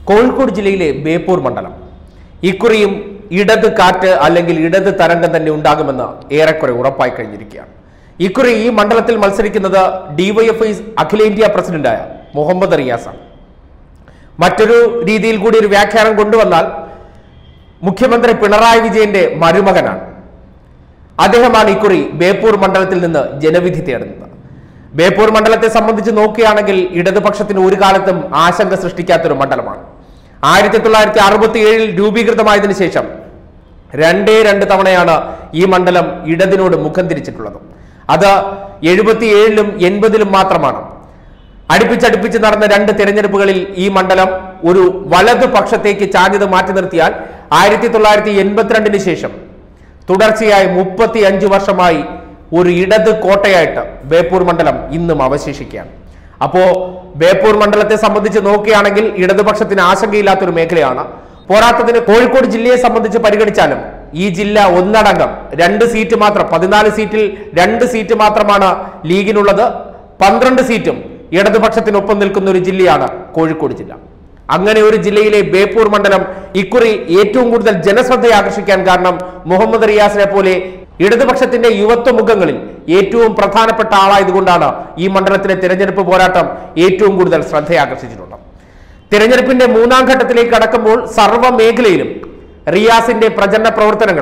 കോഴിക്കോട് ജില്ലയിലെ ബേപ്പൂർ മണ്ഡലം ഇക്കുറിയും ഇടത് കാറ്റ് അല്ലെങ്കിൽ ഇടത് തരംഗം തന്നെ ഉണ്ടാകുമെന്ന് ഏറെക്കുറെ ഉറപ്പായി കഴിഞ്ഞിരിക്കുകയാണ്. ഇക്കുറി ഈ മണ്ഡലത്തിൽ മത്സരിക്കുന്നത് ഡിവൈഎഫ്ഐ അഖിലേന്ത്യാ പ്രസിഡന്റായ മുഹമ്മദ് റിയാസാണ്. മറ്റൊരു രീതിയിൽ കൂടി ഒരു വ്യാഖ്യാനം കൊണ്ടുവന്നാൽ മുഖ്യമന്ത്രി പിണറായി വിജയന്റെ മരുമകനാണ്. അദ്ദേഹമാണ് ഇക്കുറി ബേപ്പൂർ മണ്ഡലത്തിൽ നിന്ന് ജനവിധി തേടുന്നത്. ബേപ്പൂർ മണ്ഡലത്തെ സംബന്ധിച്ച് നോക്കുകയാണെങ്കിൽ ഇടതുപക്ഷത്തിന് ഒരു കാലത്തും ആശങ്ക സൃഷ്ടിക്കാത്തൊരു മണ്ഡലമാണ്. 1967 രൂപീകൃതമായതിനു ശേഷം രണ്ട് തവണയാണ് ഈ മണ്ഡലം ഇടതിനോട് മുഖം തിരിച്ചിട്ടുള്ളത്. അത് 77-ലും 80-ലും മാത്രമാണ്. അടുപ്പിച്ചടുപ്പിച്ച് നടന്ന രണ്ട് തെരഞ്ഞെടുപ്പുകളിൽ ഈ മണ്ഡലം ഒരു വലതുപക്ഷത്തേക്ക് ചാഞ്ഞത് മാറ്റി നിർത്തിയാൽ 1982 ശേഷം തുടർച്ചയായി 35 വർഷമായി ഒരു ഇടത് കോട്ടയായിട്ട് ബേപ്പൂർ മണ്ഡലം ഇന്നും അവശേഷിക്കുകയാണ്. അപ്പോ ബേപ്പൂർ മണ്ഡലത്തെ സംബന്ധിച്ച് നോക്കുകയാണെങ്കിൽ ഇടതുപക്ഷത്തിന് ആശങ്കയില്ലാത്തൊരു മേഖലയാണ്. പോരാത്തതിന് കോഴിക്കോട് ജില്ലയെ സംബന്ധിച്ച് പരിഗണിച്ചാലും ഈ ജില്ല ഒന്നടങ്കം 2 സീറ്റ് മാത്രം, 14 സീറ്റിൽ 2 സീറ്റ് മാത്രമാണ് ലീഗിനുള്ളത്. 12 സീറ്റും ഇടതുപക്ഷത്തിനൊപ്പം നിൽക്കുന്ന ഒരു ജില്ലയാണ് കോഴിക്കോട് ജില്ല. അങ്ങനെ ഒരു ജില്ലയിലെ ബേപ്പൂർ മണ്ഡലം ഇക്കുറി ഏറ്റവും കൂടുതൽ ജനശ്രദ്ധയെ ആകർഷിക്കാൻ കാരണം മുഹമ്മദ് റിയാസിനെ പോലെ ഇടതുപക്ഷത്തിന്റെ യുവത്വ മുഖങ്ങളിൽ ഏറ്റവും പ്രധാനപ്പെട്ട ആളായതുകൊണ്ടാണ് ഈ മണ്ഡലത്തിലെ തിരഞ്ഞെടുപ്പ് പോരാട്ടം ഏറ്റവും കൂടുതൽ ശ്രദ്ധയാകർഷിച്ചിട്ടുള്ളത്. തിരഞ്ഞെടുപ്പിന്റെ 3ാം ഘട്ടത്തിലേക്ക് കടക്കുമ്പോൾ സർവ്വ മേഖലയിലും റിയാസിന്റെ പ്രചരണ പ്രവർത്തനങ്ങൾ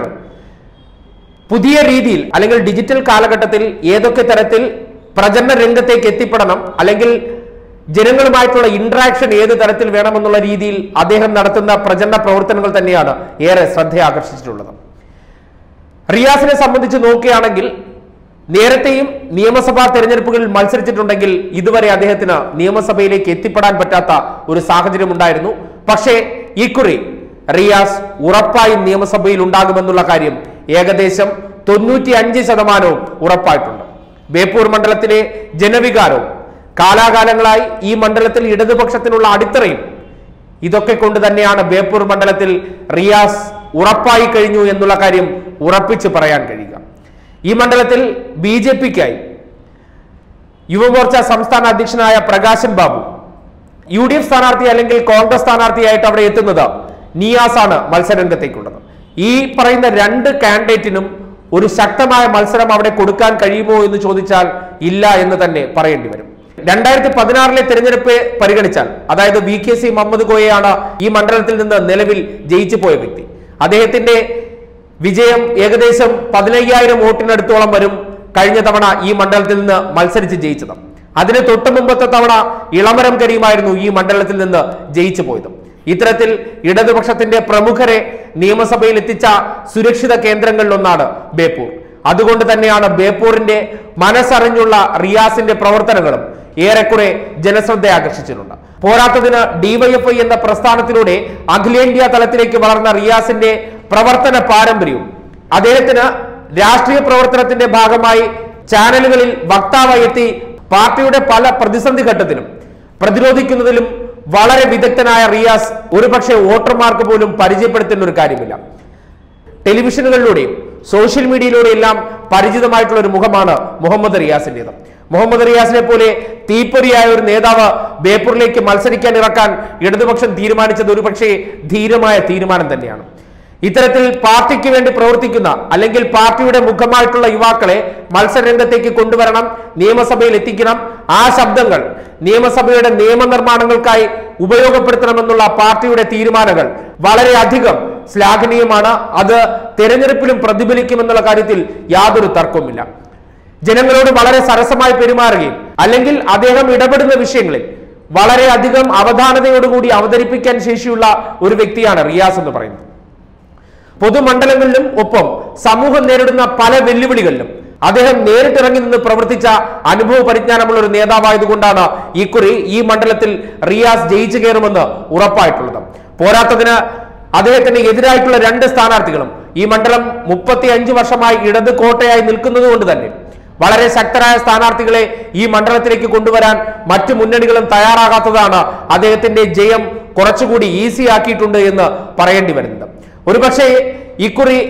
പുതിയ രീതിയിൽ അല്ലെങ്കിൽ ഡിജിറ്റൽ കാലഘട്ടത്തിൽ ഏതൊക്കെ തരത്തിൽ പ്രചരണ രംഗത്തേക്ക് എത്തിപ്പെടണം, അല്ലെങ്കിൽ ജനങ്ങളുമായിട്ടുള്ള ഇന്ററാക്ഷൻ ഏത് തരത്തിൽ വേണമെന്നുള്ള രീതിയിൽ അദ്ദേഹം നടത്തുന്ന പ്രചരണ പ്രവർത്തനങ്ങൾ തന്നെയാണ് ഏറെ ശ്രദ്ധയാകർഷിച്ചിട്ടുള്ളത്. റിയാസിനെ സംബന്ധിച്ച് നോക്കുകയാണെങ്കിൽ നേരത്തെയും നിയമസഭാ തെരഞ്ഞെടുപ്പുകളിൽ മത്സരിച്ചിട്ടുണ്ടെങ്കിൽ ഇതുവരെ അദ്ദേഹത്തിന് നിയമസഭയിലേക്ക് എത്തിപ്പെടാൻ പറ്റാത്ത ഒരു സാഹചര്യം ഉണ്ടായിരുന്നു. പക്ഷേ ഇക്കുറി റിയാസ് ഉറപ്പായും നിയമസഭയിൽ ഉണ്ടാകുമെന്നുള്ള കാര്യം ഏകദേശം 95% ഉറപ്പായിട്ടുണ്ട്. ബേപ്പൂർ മണ്ഡലത്തിലെ ജനവികാരവും കാലാകാലങ്ങളായി ഈ മണ്ഡലത്തിൽ ഇടതുപക്ഷത്തിനുള്ള അടിത്തറയും ഇതൊക്കെ കൊണ്ട് തന്നെയാണ് ബേപ്പൂർ മണ്ഡലത്തിൽ റിയാസ് ഉറപ്പായി കഴിഞ്ഞു എന്നുള്ള കാര്യം ഉറപ്പിച്ച് പറയാൻ കഴിയുക. ഈ മണ്ഡലത്തിൽ BJPക്കായി യുവമോർച്ച സംസ്ഥാന അധ്യക്ഷനായ പ്രകാശൻ ബാബു, UDF സ്ഥാനാർത്ഥി അല്ലെങ്കിൽ കോൺഗ്രസ് സ്ഥാനാർത്ഥിയായിട്ട് അവിടെ എത്തുന്നത് നിയാസാണ് മത്സരരംഗത്തേക്കുള്ളത്. ഈ പറയുന്ന 2 കാൻഡിഡേറ്റിനും ഒരു ശക്തമായ മത്സരം അവിടെ കൊടുക്കാൻ കഴിയുമോ എന്ന് ചോദിച്ചാൽ ഇല്ല എന്ന് തന്നെ പറയേണ്ടി വരും. 2016 തെരഞ്ഞെടുപ്പ് പരിഗണിച്ചാൽ, അതായത് VKC മുഹമ്മദ് കോയയാണ് ഈ മണ്ഡലത്തിൽ നിന്ന് നിലവിൽ ജയിച്ചു പോയ വ്യക്തി. അദ്ദേഹത്തിന്റെ വിജയം ഏകദേശം 15,000 വോട്ടിനടുത്തോളം വരും. കഴിഞ്ഞ തവണ ഈ മണ്ഡലത്തിൽ നിന്ന് മത്സരിച്ച് ജയിച്ചത്. അതിന് തൊട്ട് മുമ്പത്തെ തവണ ഇളമരം കരീമായിരുന്നു ഈ മണ്ഡലത്തിൽ നിന്ന് ജയിച്ചു പോയത്. ഇത്തരത്തിൽ ഇടതുപക്ഷത്തിന്റെ പ്രമുഖരെ നിയമസഭയിൽ എത്തിച്ച സുരക്ഷിത കേന്ദ്രങ്ങളിലൊന്നാണ് ബേപ്പൂർ. അതുകൊണ്ട് തന്നെയാണ് ബേപ്പൂരിന്റെ മനസ്സറിഞ്ഞുള്ള റിയാസിന്റെ പ്രവർത്തനങ്ങളും ഏറെക്കുറെ ജനശ്രദ്ധ ആകർഷിച്ചിട്ടുണ്ട്. പോരാത്തതിന് ഡിവൈഎഫ്ഐ എന്ന പ്രസ്ഥാനത്തിലൂടെ അഖിലേന്ത്യാ തലത്തിലേക്ക് വളർന്ന റിയാസിന്റെ പ്രവർത്തന പാരമ്പര്യവും അദ്ദേഹത്തിന് രാഷ്ട്രീയ പ്രവർത്തനത്തിന്റെ ഭാഗമായി ചാനലുകളിൽ വക്താവായി എത്തി പാർട്ടിയുടെ പല പ്രതിസന്ധി ഘട്ടത്തിലും പ്രതിരോധിക്കുന്നതിലും വളരെ വിദഗ്ധനായ റിയാസ് ഒരുപക്ഷെ വോട്ടർമാർക്ക് പോലും പരിചയപ്പെടുത്തേണ്ട ഒരു കാര്യമില്ല. ടെലിവിഷനുകളിലൂടെയും സോഷ്യൽ മീഡിയയിലൂടെയെല്ലാം പരിചിതമായിട്ടുള്ള ഒരു മുഖമാണ് മുഹമ്മദ് റിയാസിന്റേത്. മുഹമ്മദ് റിയാസിനെ പോലെ തീപ്പൊരിയായ ഒരു നേതാവ് ബേപ്പൂരിലേക്ക് മത്സരിക്കാൻ ഇറക്കാൻ ഇടതുപക്ഷം തീരുമാനിച്ചത് ഒരുപക്ഷെ ധീരമായ തീരുമാനം തന്നെയാണ്. ഇത്തരത്തിൽ പാർട്ടിക്ക് വേണ്ടി പ്രവർത്തിക്കുന്ന അല്ലെങ്കിൽ പാർട്ടിയുടെ മുഖമായിട്ടുള്ള യുവാക്കളെ മത്സരരംഗത്തേക്ക് കൊണ്ടുവരണം, നിയമസഭയിൽ എത്തിക്കണം. ആ ശബ്ദങ്ങൾ നിയമസഭയുടെ നിയമനിർമ്മാണങ്ങൾക്കായി ഉപയോഗപ്പെടുത്തണമെന്നുള്ള പാർട്ടിയുടെ തീരുമാനങ്ങൾ വളരെയധികം ശ്ലാഘനീയമാണ്. അത് തെരഞ്ഞെടുപ്പിലും പ്രതിഫലിക്കുമെന്നുള്ള കാര്യത്തിൽ യാതൊരു തർക്കവുമില്ല. ജനങ്ങളോട് വളരെ സരസമായി പെരുമാറുകയും അല്ലെങ്കിൽ അദ്ദേഹം ഇടപെടുന്ന വിഷയങ്ങളിൽ വളരെയധികം അവധാനതയോടുകൂടി അവതരിപ്പിക്കാൻ ശേഷിയുള്ള ഒരു വ്യക്തിയാണ് റിയാസ് എന്ന് പറയുന്നത്. പൊതുമണ്ഡലങ്ങളിലും ഒപ്പം സമൂഹം നേരിടുന്ന പല വെല്ലുവിളികളിലും അദ്ദേഹം നേരിട്ടിറങ്ങി നിന്ന് പ്രവർത്തിച്ച അനുഭവ പരിജ്ഞാനമുള്ള ഒരു നേതാവായതുകൊണ്ടാണ് ഇക്കുറി ഈ മണ്ഡലത്തിൽ റിയാസ് ജയിച്ചു കയറുമെന്ന് ഉറപ്പായിട്ടുള്ളത്. പോരാത്തതിന് അദ്ദേഹത്തിന് എതിരായിട്ടുള്ള 2 സ്ഥാനാർത്ഥികളും ഈ മണ്ഡലം 35 വർഷമായി ഇടത് കോട്ടയായി നിൽക്കുന്നത് കൊണ്ട് തന്നെ വളരെ ശക്തരായ സ്ഥാനാർത്ഥികളെ ഈ മണ്ഡലത്തിലേക്ക് കൊണ്ടുവരാൻ മറ്റു മുന്നണികളും തയ്യാറാകാത്തതാണ് അദ്ദേഹത്തിന്റെ ജയം കുറച്ചുകൂടി ഈസി ആക്കിയിട്ടുണ്ട് എന്ന് പറയേണ്ടി വരുന്നത്. ഒരുപക്ഷെ ഇക്കുറി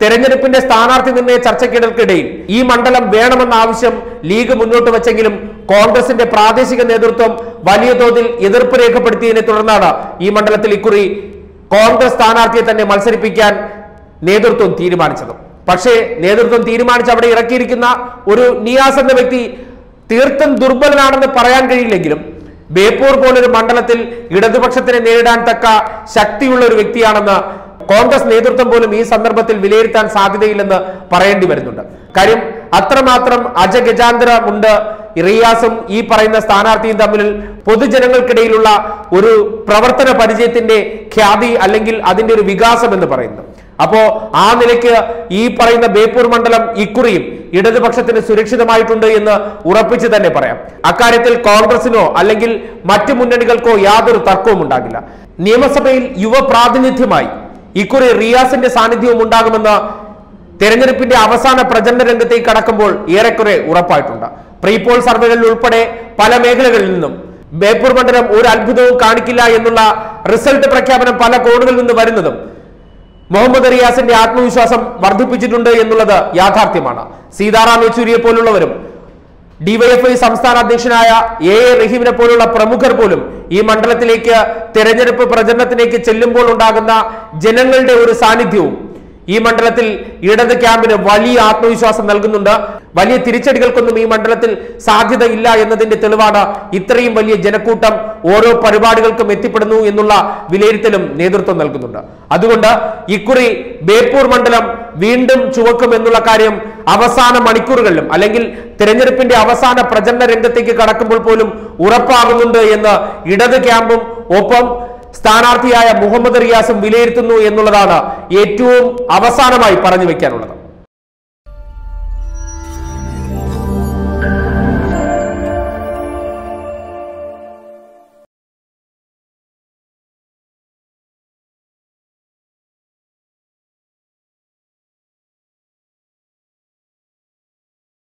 തെരഞ്ഞെടുപ്പിന്റെ സ്ഥാനാർത്ഥി നിർണയ ചർച്ചയ്ക്കിടയിൽ ഈ മണ്ഡലം വേണമെന്ന ആവശ്യം ലീഗ് മുന്നോട്ട് വെച്ചെങ്കിലും കോൺഗ്രസിന്റെ പ്രാദേശിക നേതൃത്വം വലിയ തോതിൽ എതിർപ്പ് രേഖപ്പെടുത്തിയതിനെ തുടർന്നാണ് ഈ മണ്ഡലത്തിൽ ഇക്കുറി കോൺഗ്രസ് സ്ഥാനാർത്ഥിയെ തന്നെ മത്സരിപ്പിക്കാൻ നേതൃത്വം തീരുമാനിച്ചത്. പക്ഷേ നേതൃത്വം തീരുമാനിച്ച് അവിടെ ഇറക്കിയിരിക്കുന്ന ഒരു നിയാസ് എന്ന വ്യക്തി തീർത്തും ദുർബലനാണെന്ന് പറയാൻ കഴിയില്ലെങ്കിലും ബേപ്പൂർ പോലൊരു മണ്ഡലത്തിൽ ഇടതുപക്ഷത്തിനെ നേരിടാൻ തക്ക ശക്തിയുള്ള ഒരു വ്യക്തിയാണെന്ന് കോൺഗ്രസ് നേതൃത്വം പോലും ഈ സന്ദർഭത്തിൽ വിലയിരുത്താൻ സാധ്യതയില്ലെന്ന് പറയേണ്ടി വരുന്നുണ്ട്. കാര്യം അത്രമാത്രം അജഗജാന്തരമുണ്ട് റിയാസും ഈ പറയുന്ന സ്ഥാനാർത്ഥിയും തമ്മിൽ പൊതുജനങ്ങൾക്കിടയിലുള്ള ഒരു പ്രവർത്തന പരിചയത്തിന്റെ ഖ്യാതി അല്ലെങ്കിൽ അതിന്റെ ഒരു വികാസം എന്ന് പറയുന്നത്. അപ്പോ ആ നിലയ്ക്ക് ഈ പറയുന്ന ബേപ്പൂർ മണ്ഡലം ഇക്കുറിയും ഇടതുപക്ഷത്തിന് സുരക്ഷിതമായിട്ടുണ്ട് എന്ന് ഉറപ്പിച്ച് തന്നെ പറയാം. അക്കാര്യത്തിൽ കോൺഗ്രസിനോ അല്ലെങ്കിൽ മറ്റു മുന്നണികൾക്കോ യാതൊരു തർക്കവും ഉണ്ടാകില്ല. നിയമസഭയിൽ യുവ പ്രാതിനിധ്യമായി ഇക്കുറി റിയാസിന്റെ സാന്നിധ്യവും ഉണ്ടാകുമെന്ന് തെരഞ്ഞെടുപ്പിന്റെ അവസാന പ്രചരണ രംഗത്തേക്ക് കടക്കുമ്പോൾ ഏറെക്കുറെ ഉറപ്പായിട്ടുണ്ട്. പ്രീപോൾ സർവേകളിൽ ഉൾപ്പെടെ പല മേഖലകളിൽ നിന്നും ബേപ്പൂർ മണ്ഡലം ഒരു അത്ഭുതവും കാണിക്കില്ല എന്നുള്ള റിസൾട്ട് പ്രഖ്യാപനം പല കോണുകളിൽ നിന്ന് വരുന്നതും മുഹമ്മദ് റിയാസിന്റെ ആത്മവിശ്വാസം വർദ്ധിപ്പിച്ചിട്ടുണ്ട് എന്നുള്ളത് യാഥാർത്ഥ്യമാണ്. സീതാറാം യെച്ചൂരിയെ പോലുള്ളവരും ഡിവൈഎഫ്ഐ സംസ്ഥാന അധ്യക്ഷനായ എ റഹീമിനെ പോലുള്ള പ്രമുഖർ പോലും ഈ മണ്ഡലത്തിലേക്ക് തെരഞ്ഞെടുപ്പ് പ്രചരണത്തിലേക്ക് ചെല്ലുമ്പോൾ ഉണ്ടാകുന്ന ജനങ്ങളുടെ ഒരു സാന്നിധ്യവും ഈ മണ്ഡലത്തിൽ ഇടത് ക്യാമ്പിന് വലിയ ആത്മവിശ്വാസം നൽകുന്നുണ്ട്. വലിയ തിരിച്ചടികൾക്കൊന്നും ഈ മണ്ഡലത്തിൽ സാധ്യതയില്ല എന്നതിന്റെ തെളിവാണ് ഇത്രയും വലിയ ജനക്കൂട്ടം ഓരോ പരിപാടികൾക്കും എത്തിപ്പെടുന്നു എന്നുള്ള വിലയിരുത്തലും നേതൃത്വം നൽകുന്നുണ്ട്. അതുകൊണ്ട് ഇക്കുറി ബേപ്പൂർ മണ്ഡലം വീണ്ടും ചുവക്കും എന്നുള്ള കാര്യം അവസാന മണിക്കൂറുകളിലും അല്ലെങ്കിൽ തെരഞ്ഞെടുപ്പിന്റെ അവസാന പ്രചരണ രംഗത്തേക്ക് കടക്കുമ്പോൾ പോലും ഉറപ്പാകുന്നുണ്ട് എന്ന് ഇടത് ക്യാമ്പും ഒപ്പം സ്ഥാനാർത്ഥിയായ മുഹമ്മദ് റിയാസും വിലയിരുത്തുന്നു എന്നുള്ളതാണ് ഏറ്റവും അവസാനമായി പറഞ്ഞു വെക്കാനുള്ളത്.